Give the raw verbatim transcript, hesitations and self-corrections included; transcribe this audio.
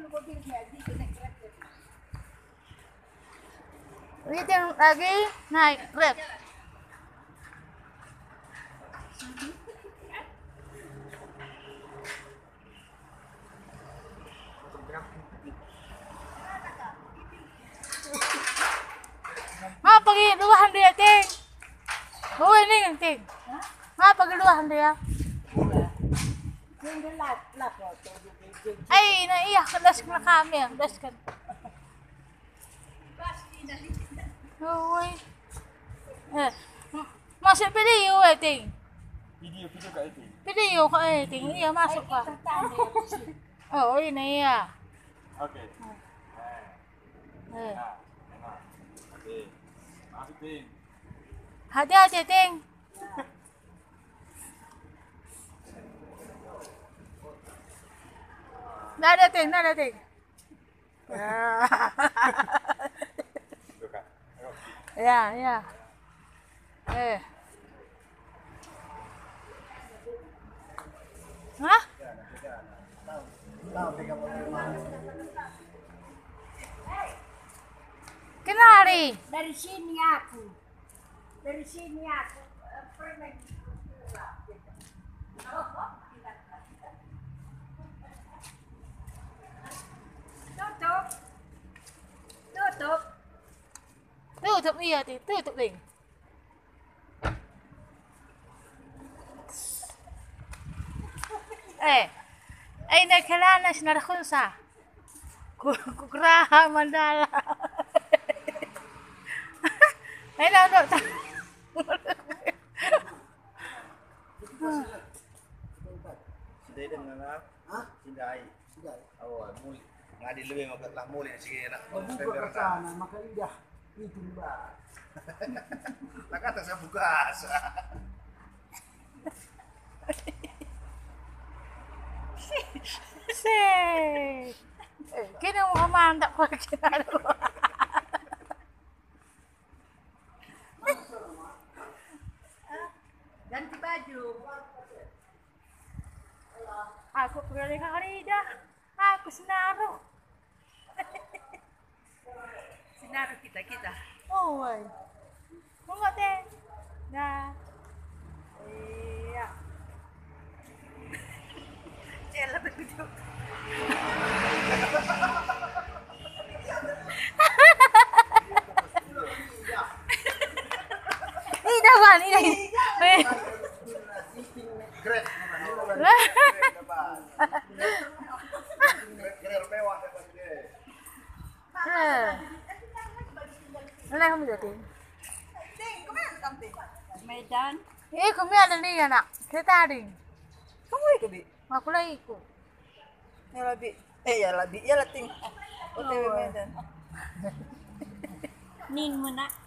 Ini yang lagi naik grab. Mau pergi luahan dia, Ting. Oh ini yang Ting. Mau pergi luahan dia. Ay, na iya, kedas na kami, kedas kan. Uy. Eh, masuk video eh, Ting. Video, video kak itu. Video kak eh, Ting. Iya, masuk ka. Oh, ini iya. Oke. Eh. Nah, enak. Oke. Masuk Ting. Hati-hati, Ting. Nggak ada, Ting. Nggak ada, Ting. Tuh kak. Ayo. Ya, ya. Eh. Hah? Kenari. Dari sini aku, dari sini aku eh, pernah tutup, tutup. Tutup iya, Ting. Tutup, Ting. Eh. Ay, nagkalana sinarakunsa. Kukraha mandala. Ay, no, no. Sindai dengan ah? Sindai. Oh, muli. Ngadil lebih makatlah muli sige nak. Buka ke sana, maka lidah itu mbak. Nak kata saya buka. Say. Eh, kini mo mantap ko kinalo. Ganti baju. Aku pergi ke Arida. Aku senaruh. Sinaruh kita kita. Oh, ay. Munggo, Ting. Nah. Iya. Cela begitu. Ini dapat ini. Grab. Grab mewah dapat dia. Eh. Mana kamu jadi? Ting, kemana kamu Ting? Medan. Eh, kami ada nih anak. Kita ada. Kamu ikut bi? Aku lagi ikut. Ya lebih. Eh ya lebih. Ya lah Ting. O T W Medan. Nin mo na.